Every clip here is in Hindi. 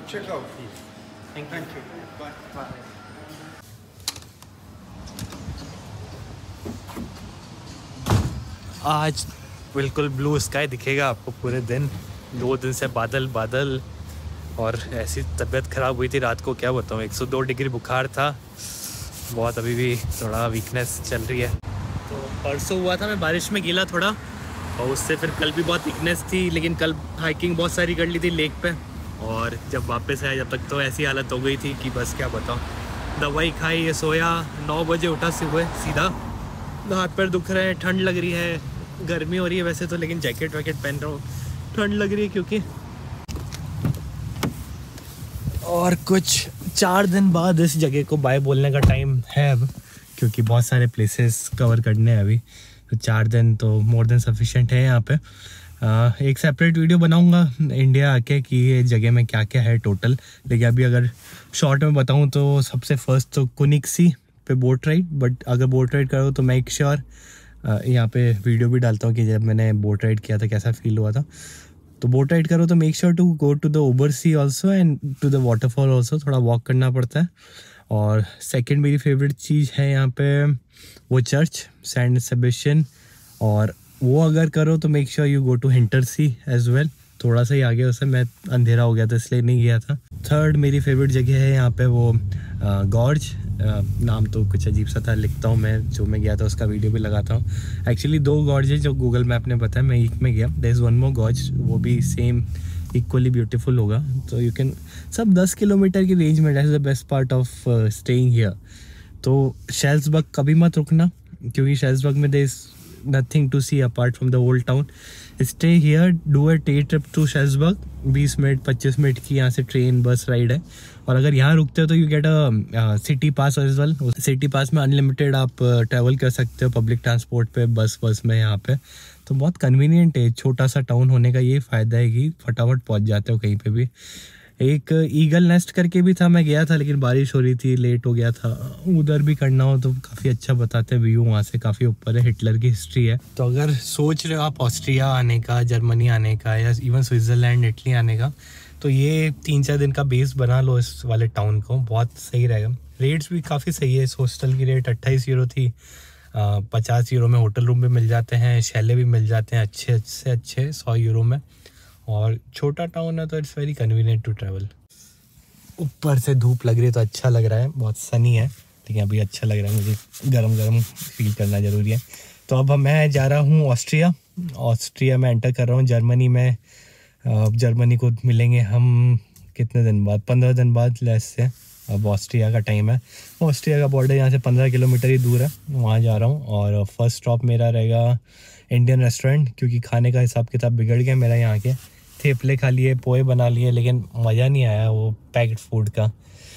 check out, please. Thank you. Bye. आज बिल्कुल ब्लू स्काई दिखेगा आपको पूरे दिन। 2 दिन से बादल बादल और ऐसी तबीयत ख़राब हुई थी रात को, क्या बताऊँ। 102 डिग्री बुखार था बहुत, अभी भी थोड़ा वीकनेस चल रही है। तो परसों हुआ था मैं बारिश में गीला थोड़ा, और उससे फिर कल भी बहुत वीकनेस थी, लेकिन कल हाइकिंग बहुत सारी कर ली थी लेक पे। और जब वापस आया जब तक तो ऐसी हालत हो गई थी कि बस क्या बताऊँ। दवाई खाई, ये सोया, 9 बजे उठा सीधा, हाथ पैर दुख रहे हैं, ठंड लग रही है, गर्मी हो रही है वैसे तो, लेकिन जैकेट वैकेट पहन रहा हूँ, ठंड लग रही है क्योंकि। और कुछ 4 दिन बाद इस जगह को बाय बोलने का टाइम है अब, क्योंकि बहुत सारे प्लेसेस कवर करने हैं अभी। तो 4 दिन तो मोर देन सफिशिएंट है यहाँ पे। एक सेपरेट वीडियो बनाऊंगा इंडिया आके कि ये जगह में क्या क्या है टोटल, लेकिन अभी अगर शॉर्ट में बताऊँ तो सबसे फर्स्ट तो कुनिक्सी पे बोट राइड। बट अगर बोट राइड करो तो मेक श्योर यहाँ पे वीडियो भी डालता हूँ कि जब मैंने बोट राइड किया था कैसा फील हुआ था। तो बोट राइड करो तो make sure to go to the Obersee also and to the waterfall also, थोड़ा वॉक करना पड़ता है। और सेकंड मेरी फेवरेट चीज़ है यहाँ पे वो चर्च सेंट सेबेस्टियन, और वो अगर करो तो make sure you go to Hintersee as well. थोड़ा सा ही आगे उससे मैं अंधेरा हो गया था इसलिए नहीं गया था। थर्ड मेरी फेवरेट जगह है यहाँ पे वो गॉर्ज, नाम तो कुछ अजीब सा था, लिखता हूँ मैं, जो मैं गया था उसका वीडियो भी लगाता हूँ। एक्चुअली 2 गॉर्ज है जो गूगल मैप ने बताया, मैं एक में गया, there is one more gorge, वो भी सेम इक्वली ब्यूटीफुल होगा। तो यू कैन, सब 10 किलोमीटर की रेंज में, that is the best part of staying here. तो शेल्सबर्ग कभी मत रुकना, क्योंकि शेल्सबर्ग में there is nothing to see apart from the old town. Stay here, do a day trip to Salzburg, 20 minute 25 minute की यहाँ से ट्रेन बस राइड है। और अगर यहाँ रुकते हो तो you get a city pass as well. City pass में अनलिमिटेड आप ट्रैवल कर सकते हो पब्लिक ट्रांसपोर्ट पे, बस में यहाँ पे। तो बहुत कन्वीनियंट है, छोटा सा टाउन होने का ये फ़ायदा है कि फटाफट पहुँच जाते हो कहीं पे भी। एक ईगल नेस्ट करके भी था, मैं गया था लेकिन बारिश हो रही थी, लेट हो गया था। उधर भी करना हो तो काफ़ी अच्छा बताते हैं, व्यू वहाँ से काफ़ी ऊपर है, हिटलर की हिस्ट्री है। तो अगर सोच रहे हो आप ऑस्ट्रिया आने का, जर्मनी आने का, या इवन स्विट्ज़रलैंड इटली आने का, तो ये 3-4 दिन का बेस बना लो इस वाले टाउन को, बहुत सही रहेगा। रेट्स भी काफ़ी सही है, इस हॉस्टल की रेट 28 यूरो थी, 50 यूरो में होटल रूम भी मिल जाते हैं, शैले भी मिल जाते हैं अच्छे से अच्छे 100 यूरो में। और छोटा टाउन है तो it's very convenient to travel. ऊपर से धूप लग रही है तो अच्छा लग रहा है, बहुत सनी है, लेकिन अभी अच्छा लग रहा है, मुझे गरम फील करना ज़रूरी है। तो अब मैं जा रहा हूँ ऑस्ट्रिया में एंटर कर रहा हूँ जर्मनी में। जर्मनी को मिलेंगे हम कितने दिन बाद, 15 दिन बाद लेस से। अब ऑस्ट्रिया का टाइम है, ऑस्ट्रिया का बॉर्डर यहाँ से 15 किलोमीटर ही दूर है, वहाँ जा रहा हूँ। और फर्स्ट स्टॉप मेरा रहेगा इंडियन रेस्टोरेंट, क्योंकि खाने का हिसाब किताब बिगड़ गया मेरा। यहाँ के थेपले खा लिए, पोहे बना लिए, लेकिन मज़ा नहीं आया वो पैक्ड फूड का।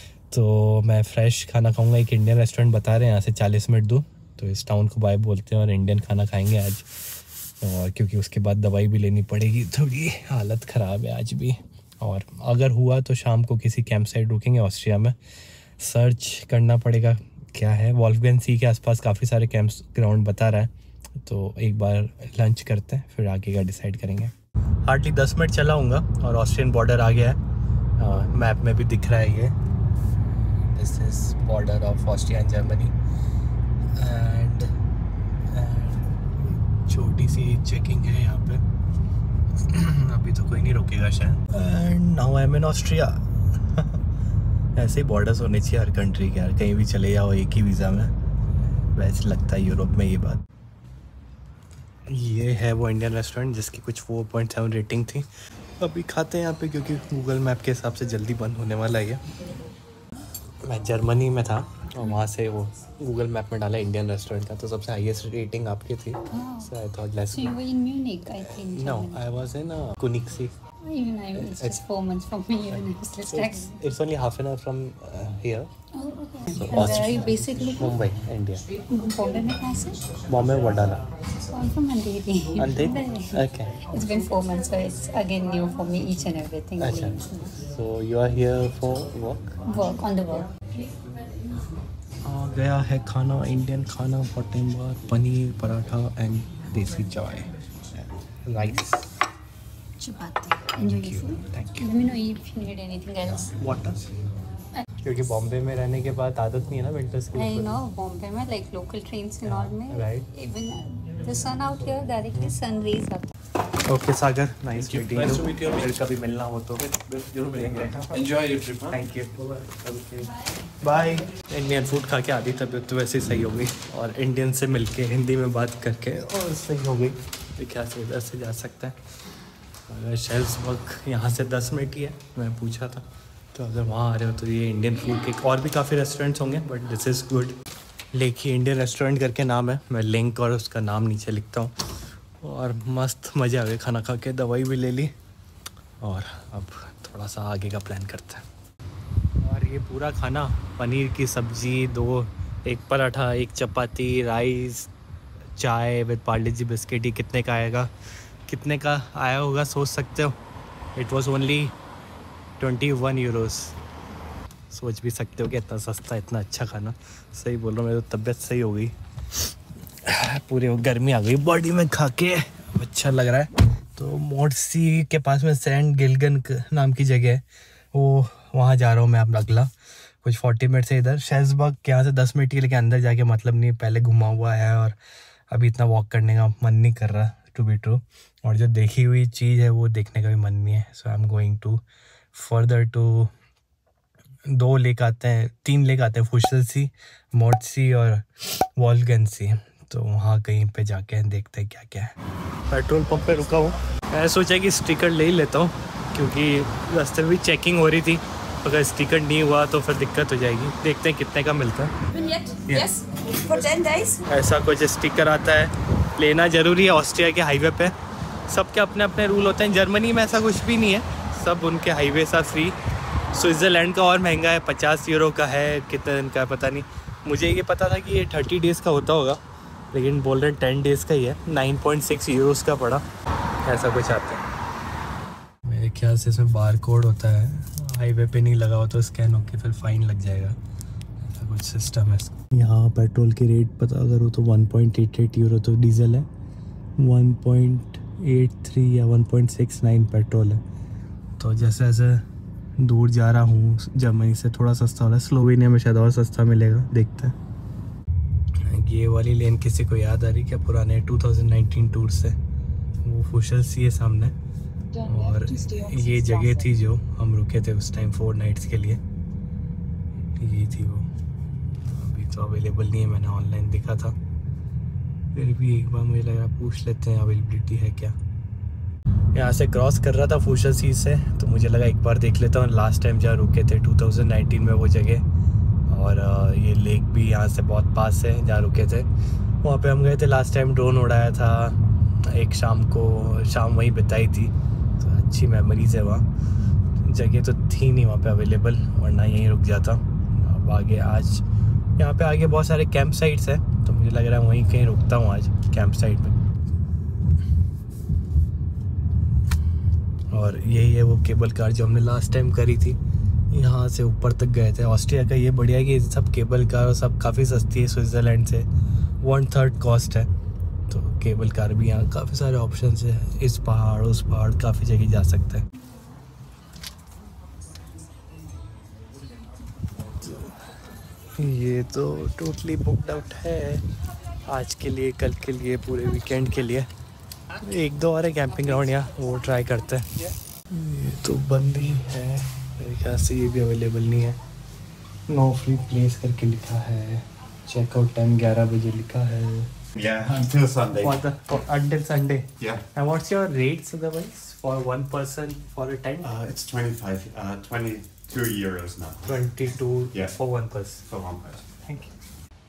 तो मैं फ्रेश खाना खाऊंगा, एक इंडियन रेस्टोरेंट बता रहे हैं यहाँ से 40 मिनट दूर, तो इस टाउन को बाय बोलते हैं, और इंडियन खाना खाएंगे आज। और क्योंकि उसके बाद दवाई भी लेनी पड़ेगी, थोड़ी हालत ख़राब है आज भी। और अगर हुआ तो शाम को किसी कैंप साइट रुकेंगे ऑस्ट्रिया में, सर्च करना पड़ेगा क्या है। वॉल्फगैंग सी के आसपास काफ़ी सारे कैंप्स ग्राउंड बता रहा है, तो एक बार लंच करते हैं फिर आगे का डिसाइड करेंगे। हार्डली 10 मिनट चलाऊँगा और ऑस्ट्रियन बॉर्डर आ गया है, मैप में भी दिख रहा है ये, this is border of Austria and Germany. And छोटी सी चेकिंग है यहाँ पे, अभी तो कोई नहीं रोकेगा शायद। And now I am in Austria. ऐसे ही बॉर्डर्स होने चाहिए हर कंट्री के यार, कहीं भी चले जाओ एक ही वीज़ा में, वैसे लगता है यूरोप में ये बात। ये है वो इंडियन रेस्टोरेंट जिसकी कुछ 4.7 रेटिंग थी। अभी खाते हैं यहाँ पे, क्योंकि गूगल मैप के हिसाब से जल्दी बंद होने वाला है ये। मैं जर्मनी में था और वहाँ से वो गूगल मैप में डाला इंडियन रेस्टोरेंट का, तो सबसे हाईएस्ट रेटिंग आपकी थी। So I thought let's. So you were in Munich, I think. No, I was in Kunigsee. Even it's just 4 months from me, even if it's less tax. It's only half an hour from here. Oh, okay. So And where are you basically from? Mumbai, India. Bombay में कहाँ से? Bombay, Vadala. I'm from Andheri. Andheri? Okay. It's been 4 months, so it's again new for me, each and everything. Achha. So you are here for work? Work, on the work. आ गया है खाना, इंडियन खाना, बहुत टाइम बाद, paneer paratha and desi chai, rice, chapati. Enjoy your food. Thank you. Let me know if you need anything else. Water, क्योंकि बॉम्बे में रहने के बाद आदत नहीं है ना विंटर्स की। I know Bombay में like local trains and all में right. even the sun out here directly sun rays आता है. Okay Sagar, nice meeting you. फिर कभी मिलना हो तो Enjoy your trip. Thank you, bye. Indian food खा के आधी तबीयत तो वैसे ही सही हो गई, और इंडियन से मिलके हिंदी में बात करके और सही हो गई। तो क्या से इधर से जा सकते हैं, अगर शेल्सबर्ग यहाँ से 10 मिनट ही है, मैं पूछा था। तो अगर वहाँ आ रहे हो तो ये इंडियन फूड के और भी काफ़ी रेस्टोरेंट्स होंगे, but this is good. Lekhi Indian restaurant करके नाम है, मैं लिंक और उसका नाम नीचे लिखता हूँ। और मस्त मज़े आ गए खाना खा के, दवाई भी ले ली, और अब थोड़ा सा आगे का प्लान करते हैं। और ये पूरा खाना, पनीर की सब्ज़ी 2, एक पराठा, एक chapati, rice, chai with Parle G biscuit, ही कितने का आएगा, कितने का आया होगा सोच सकते हो। It was only 21 euros. सोच भी सकते हो कि इतना सस्ता, इतना अच्छा खाना। सही बोल रहा हूँ, मेरी तो तबीयत सही हो गई, पूरी गर्मी आ गई बॉडी में खा के, अच्छा लग रहा है। तो मोर्सी के पास में सेंट गिलगन नाम की जगह है, वो वहाँ जा रहा हूँ मैं अब अगला कुछ 40 मिनट से। इधर शेल्सबर्ग के यहाँ से 10 मिनट के, लेकिन अंदर जाके मतलब नहीं, पहले घुमा हुआ है और अभी इतना वॉक करने का मन नहीं कर रहा, टू बी ट्रू। और जो देखी हुई चीज़ है वो देखने का भी मन नहीं है। So I am going to further to 2 lake आते हैं, 3 लेक आते हैं, फुशलसी, मोर्सी और वॉल्गनसी। तो वहाँ कहीं पे जाके देखते हैं क्या क्या है। पेट्रोल पंप पे रुका हूँ, मैं सोचा कि स्टिकर ले ही लेता हूँ, क्योंकि रास्ते में भी चेकिंग हो रही थी, अगर स्टिकर नहीं हुआ तो फिर दिक्कत हो जाएगी। देखते हैं कितने का मिलता है। Yes, for 10 days. ऐसा कुछ स्टिकर आता है, लेना ज़रूरी है। ऑस्ट्रिया के हाईवे पे सबके अपने अपने रूल होते हैं, जर्मनी में ऐसा कुछ भी नहीं है, सब उनके हाईवे सा फ्री। स्विट्ज़रलैंड का और महंगा है, 50 यूरो का है, कितने दिन का है पता नहीं। मुझे ये पता था कि ये 30 डेज़ का होता होगा, लेकिन बोल रहे हैं 10 डेज़ का ही है। 9.6 यूरोज़ का पड़ा, ऐसा कुछ आता है। मेरे ख्याल से इसमें बार कोड होता है, हाईवे पे नहीं लगा हो तो स्कैन होके फिर फ़ाइन लग जाएगा, ऐसा कुछ सिस्टम है। यहाँ पेट्रोल की रेट पता अगर हो तो 1.88 यूरो तो डीजल है, 1.83 या 1.69 पेट्रोल है। तो जैसे जैसे दूर जा रहा हूँ जर्मनी से थोड़ा सस्ता हो रहा है, स्लोवेनिया में शायद और सस्ता मिलेगा, देखते हैं। ये वाली लेन किसी को याद आ रही क्या, पुराने 2019 टूर से? वो फुशलसी है सामने, और ये जगह थी जो हम रुके थे उस टाइम 4 नाइट्स के लिए, ये थी वो। अभी तो अवेलेबल नहीं है, मैंने ऑनलाइन देखा था, फिर भी एक बार मुझे लग रहा पूछ लेते हैं अवेलेबिलिटी है क्या। यहाँ से क्रॉस कर रहा था फुशलसी से, तो मुझे लगा एक बार देख लेता हूँ लास्ट टाइम जहाँ रुके थे 2019 में वो जगह। और ये लेक भी यहाँ से बहुत पास है जहाँ रुके थे, वहाँ पे हम गए थे लास्ट टाइम, ड्रोन उड़ाया था, एक शाम वहीं बिताई थी, तो अच्छी मेमोरीज है वहाँ। जगह तो थी नहीं वहाँ पे अवेलेबल, वरना यहीं रुक जाता। अब आगे आज यहाँ पे आगे बहुत सारे कैंप साइट्स हैं, तो मुझे लग रहा है वहीं कहीं रुकता हूँ आज कैंप साइट में। और यही है वो केबल कार जो हमने लास्ट टाइम करी थी, यहाँ से ऊपर तक गए थे। ऑस्ट्रिया का ये बढ़िया है कि सब केबल कार और सब काफ़ी सस्ती है, स्विट्ज़रलैंड से 1/3 कॉस्ट है। तो केबल कार भी यहाँ काफ़ी सारे ऑप्शन है, इस पहाड़ उस पहाड़ काफ़ी जगह जा सकते हैं। ये तो टोटली बुकड आउट है आज के लिए, कल के लिए, पूरे वीकेंड के लिए। 1-2 और है कैंपिंग ग्राउंड यहाँ, वो ट्राई करते हैं। ये तो बंद ही है मेरे ख्याल से, ये भी अवेलेबल नहीं है। नो फ्री प्लेस करके लिखा है, चेकआउट टाइम 11 बजे लिखा है। Yeah, until Sunday. Until Sunday. Yeah. And what's your rates otherwise for one person for a tent? It's 22 euros now 22 Yeah. for one person. for one person. Thank you.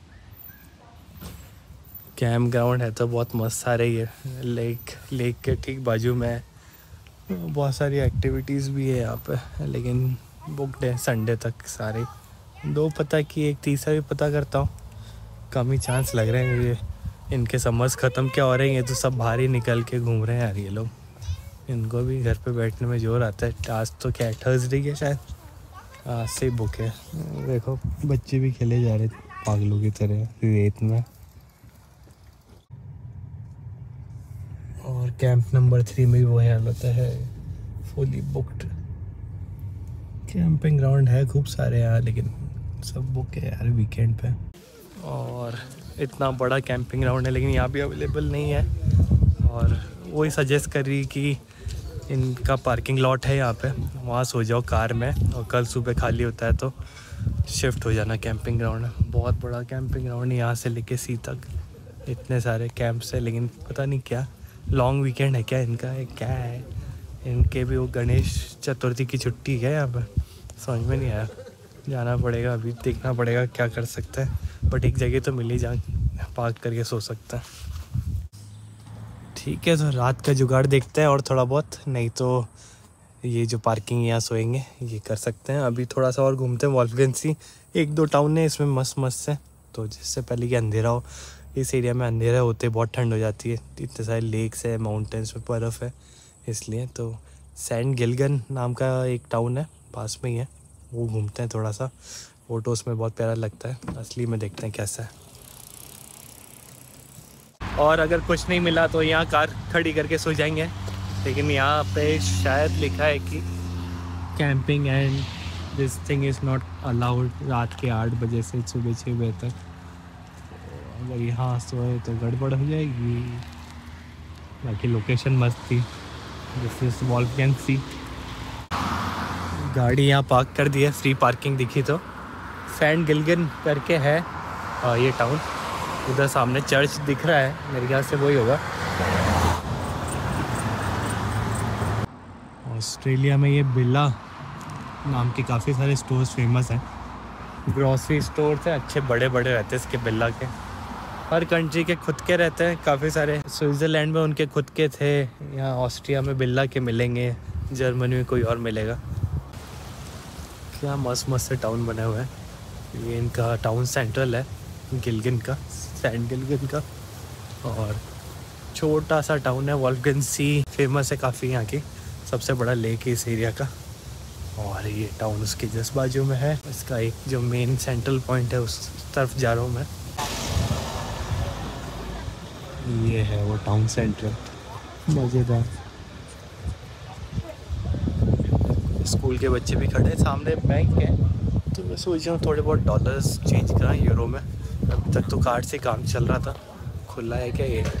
Camp ground है तो बहुत मस्त, सारे ये लेक के ठीक बाजू में है, बहुत सारी एक्टिविटीज़ भी है यहाँ पे, लेकिन बुकड है संडे तक सारे। 2 पता की, एक तीसरा भी पता करता हूँ, कम ही चांस लग रहे हैं। ये इनके समर्स ख़त्म क्या हो रहे हैं, ये तो सब बाहर ही निकल के घूम रहे हैं यार ये लोग, इनको भी घर पे बैठने में जोर आता है। टास्क तो क्या है, थर्सडे के शायद आज से ही बुक है। देखो बच्चे भी खेले जा रहे थे पागलों की तरह रेत में। और कैंप नंबर 3 में भी वही हालत है, फुली बुक्ड। कैंपिंग ग्राउंड है खूब सारे यहाँ, लेकिन सब बुक है यार वीकेंड पे। और इतना बड़ा कैंपिंग ग्राउंड है लेकिन यहाँ भी अवेलेबल नहीं है। और वही सजेस्ट कर रही कि इनका पार्किंग लॉट है यहाँ पे, वहाँ सो जाओ कार में, और कल सुबह खाली होता है तो शिफ्ट हो जाना कैंपिंग ग्राउंड। बहुत बड़ा कैंपिंग ग्राउंड है, यहाँ से लेके सी तक इतने सारे कैंप्स है। लेकिन पता नहीं क्या लॉन्ग वीकेंड है क्या इनका, क्या है इनके भी। वो गणेश चतुर्थी की छुट्टी है यहाँ पर, समझ में नहीं आया। जाना पड़ेगा, अभी देखना पड़ेगा क्या कर सकते हैं। बट एक जगह तो मिल ही, जहाँ पार्क करके सो सकते हैं। ठीक है, तो रात का जुगाड़ देखते हैं और थोड़ा बहुत, नहीं तो ये जो पार्किंग यहाँ सोएंगे ये कर सकते हैं। अभी थोड़ा सा और घूमते हैं वॉल्फगंसी। 1-2 टाउन है इसमें मस्त मस्त से, तो जिससे पहले कि अंधेरा हो। इस एरिया में अंधेरा होते बहुत ठंड हो जाती है, इतने सारे लेक्स है, माउंटेन्स में बर्फ़ है, इसलिए। तो सेंट गिलगन नाम का एक टाउन है पास में ही है, वो घूमते हैं थोड़ा सा। फोटोज़ में बहुत प्यारा लगता है, असली में देखते हैं कैसा है। और अगर कुछ नहीं मिला तो यहाँ कार खड़ी करके सो जाएंगे। लेकिन यहाँ पे शायद लिखा है कि camping and this thing is not allowed रात के 8 बजे से सुबह 6 बजे तक। तो अगर यहाँ सोए तो गड़बड़ हो जाएगी। बाकी लोकेशन मस्त थी। This is Wolfgangsee. गाड़ी यहाँ पार्क कर दी है, फ्री पार्किंग दिखी तो। सेंट गिलगन करके है ये टाउन। उधर सामने चर्च दिख रहा है, मेरे ख्याल से वही होगा। ऑस्ट्रेलिया में ये बिल्ला नाम के काफ़ी सारे स्टोर्स फेमस हैं। ग्रॉसरी स्टोर्स हैं, अच्छे बड़े बड़े रहते हैं इसके बिल्ला के। हर कंट्री के खुद के रहते हैं काफ़ी सारे। स्विट्ज़रलैंड में उनके खुद के थे, यहाँ ऑस्ट्रिया में बिल्ला के मिलेंगे, जर्मनी में कोई और मिलेगा। क्या मस्त मस्त से टाउन बने हुए हैं। ये इनका टाउन सेंट्रल है गिलगन का, सेंट गिलगन का। और छोटा सा टाउन है वॉल्फगंसी, फेमस है काफ़ी यहाँ की, सबसे बड़ा लेक है इस एरिया का। और ये टाउन उसके जस्ट बाजू में है। इसका एक जो मेन सेंट्रल पॉइंट है उस तरफ जा रहा हूँ मैं। ये है वो टाउन सेंटर, मज़ेदार। स्कूल के बच्चे भी खड़े हैं, सामने बैंक है। तो मैं सोच रहा हूँ थोड़े बहुत डॉलर्स चेंज कराएं यूरो में। अब तक तो कार्ड से काम चल रहा था। खुला है क्या ये?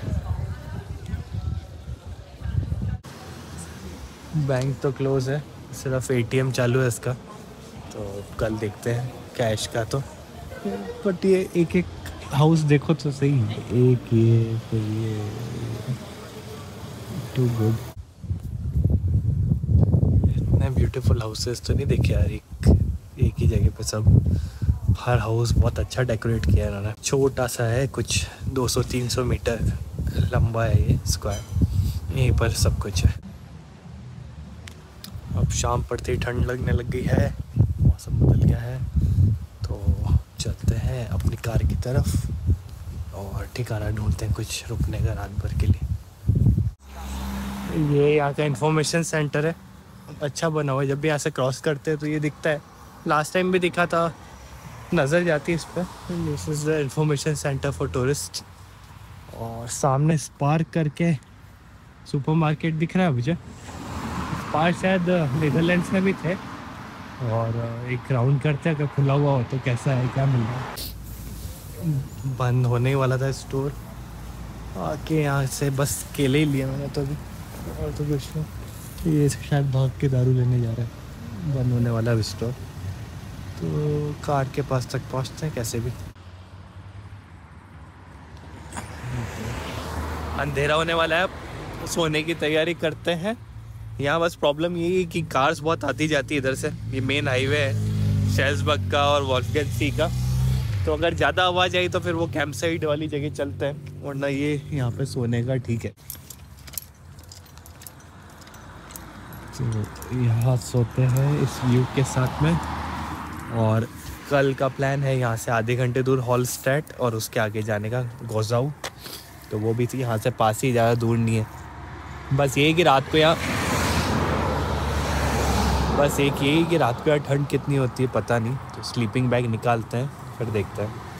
बैंक तो क्लोज़ है, सिर्फ एटीएम चालू है इसका। तो कल देखते हैं कैश का तो। बट ये एक एक हाउस देखो तो सही, एक ये फिर ये, टू गुड। इतने ब्यूटीफुल हाउसेस तो नहीं देखे यार एक ही जगह पे सब। हर हाउस बहुत अच्छा डेकोरेट किया है इन्होंने। छोटा सा है, कुछ 200-300 मीटर लंबा है ये स्क्वायर। यहीं पर सब कुछ है। अब शाम पड़ते ही ठंड लगने लग गई है, मौसम बदल गया है। तो चलते हैं अपनी कार की तरफ और ठिकाना ढूंढते हैं कुछ रुकने का रात भर के लिए। ये यहाँ का इंफॉर्मेशन सेंटर है, अच्छा बना हुआ है। जब भी यहाँ से क्रॉस करते हैं तो ये दिखता है। लास्ट टाइम भी दिखा था, नज़र जाती है इस पर। This is the information centre for tourist. और सामने स्पार्क करके सुपरमार्केट दिख रहा है मुझे। पास शायद नीदरलैंड्स में भी थे। और एक राउंड करते हैं, अगर खुला हुआ हो तो कैसा है, क्या मिल रहा है। बंद होने ही वाला था स्टोर। आके यहाँ से बस केले ही लिए मैंने तो अभी, और तो कुछ नहीं। ये शायद भाग के दारू लेने जा रहा है। बंद होने वाला है स्टोर। तो कार के पास तक पहुँचते हैं कैसे भी। अंधेरा होने वाला है, अब सोने की तैयारी करते हैं। यहाँ बस प्रॉब्लम यही है कि कार्स बहुत आती जाती है इधर से। ये मेन हाईवे है शेल्सबर्ग का और वॉल्फगंसी का। तो अगर ज़्यादा आवाज़ आई तो फिर वो कैंप साइट वाली जगह चलते हैं, वरना ये यहाँ पे सोने का ठीक है। तो यहाँ सोते हैं इस व्यू के साथ में। और कल का प्लान है यहाँ से आधे घंटे दूर हॉलस्टेड और उसके आगे जाने का गोजाऊ। तो वो भी यहाँ से पास ही, ज़्यादा दूर नहीं है। बस ये कि रात को यहाँ ठंड कितनी होती है पता नहीं। तो स्लीपिंग बैग निकालते हैं फिर देखते हैं।